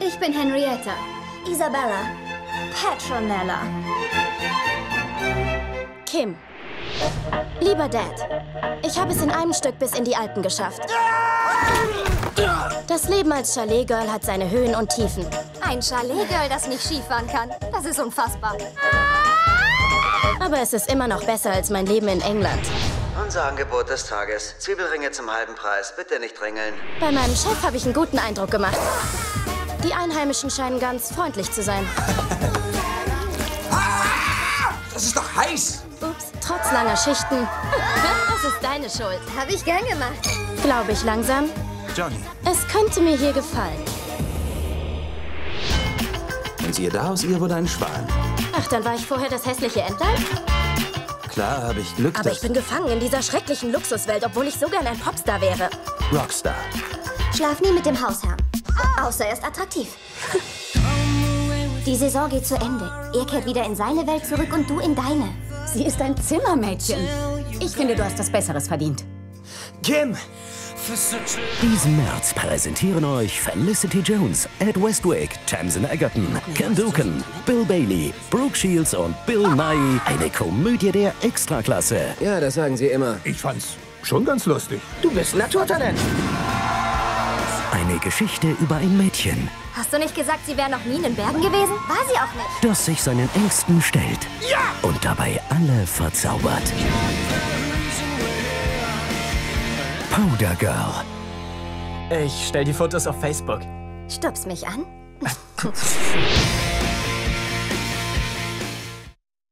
Ich bin Henrietta. Isabella. Petronella. Kim. Lieber Dad, ich habe es in einem Stück bis in die Alpen geschafft. Das Leben als Chalet-Girl hat seine Höhen und Tiefen. Ein Chalet-Girl, das nicht Skifahren kann. Das ist unfassbar. Aber es ist immer noch besser als mein Leben in England. Unser Angebot des Tages. Zwiebelringe zum halben Preis. Bitte nicht drängeln. Bei meinem Chef habe ich einen guten Eindruck gemacht. Die Einheimischen scheinen ganz freundlich zu sein. Das ist doch heiß! Ups, trotz langer Schichten. Das ist deine Schuld. Habe ich gern gemacht. Glaube ich langsam. Johnny. Es könnte mir hier gefallen. Und siehe da, aus ihr wurde ein Schwan. Ach, dann war ich vorher das hässliche Entlein? Klar habe ich Glück, Aber ich bin gefangen in dieser schrecklichen Luxuswelt, obwohl ich so gern ein Popstar wäre. Rockstar. Schlaf nie mit dem Hausherrn. Außer er ist attraktiv. Die Saison geht zu Ende. Er kehrt wieder in seine Welt zurück und du in deine. Sie ist ein Zimmermädchen. Ich finde, du hast was Besseres verdient. Kim! Diesen März präsentieren euch Felicity Jones, Ed Westwick, Tamsin Egerton, Ken Duken, Bill Bailey, Brooke Shields und Bill Nighy eine Komödie der Extraklasse. Ja, das sagen sie immer. Ich fand's schon ganz lustig. Du bist ein Naturtalent. Eine Geschichte über ein Mädchen, Hast du nicht gesagt, sie wäre noch nie in den Bergen gewesen? War sie auch nicht. das sich seinen Ängsten stellt und dabei alle verzaubert. Powder Girl. Ich stell die Fotos auf Facebook. Stupst mich an.